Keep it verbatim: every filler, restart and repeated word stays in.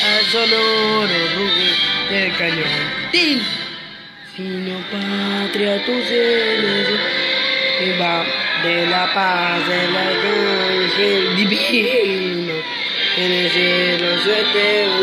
al sonoro rugir del cañón. ¡Tin! Sino patria tu cielo y va de la paz del arcángel divino. En el cielo su eterno